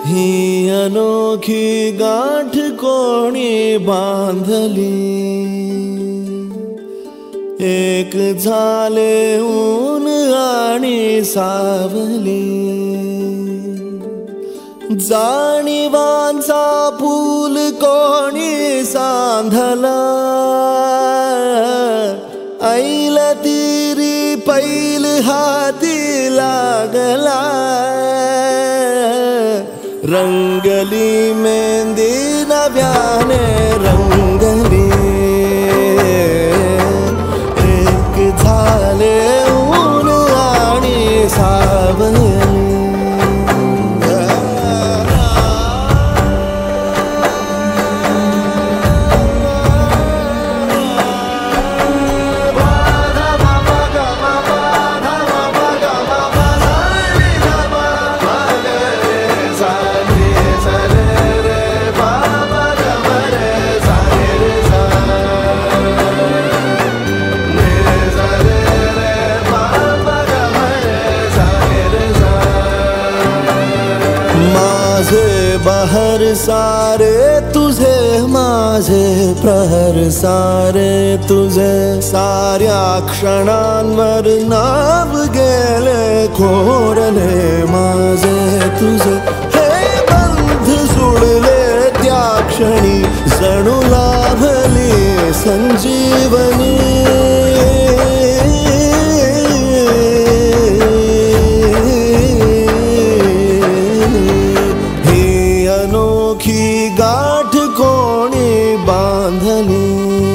ही अनोखी गाठ कोणी बांधली, एक झाले ऊन आणि सावली। जाणीवांचा फूल कोणी सांधला, ऐल तिरी पैल हाती लागला। रंगली मेहंदी नव्याने रंगली, एक झाले ऊन आणि सावली। बहर सारे तुझे, माझे प्रहर सारे तुझे। साऱ्या क्षणांवर नाव गेले कोरले माझे तुझे। हे बंध जुळले त्या क्षणी, जणू लाभली संजीवनी। अनोखी गाठ कोणी बांधली,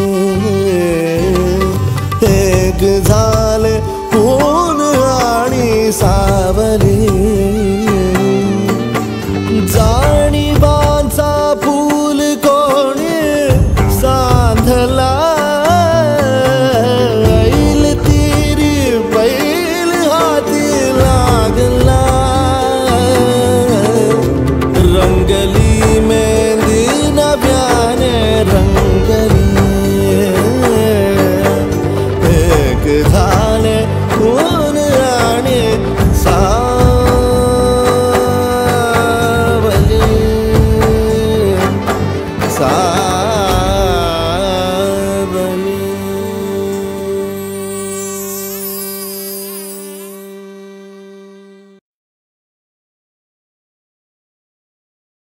एक झाले ऊन आणि सावली। जाणीवांचा फूल कोणी सांधला, ऐल तिरी पैल हाती लागला। रंगली मेहंदी नव्याने रंगली, एक झाले ऊन आणि सावली। सावली।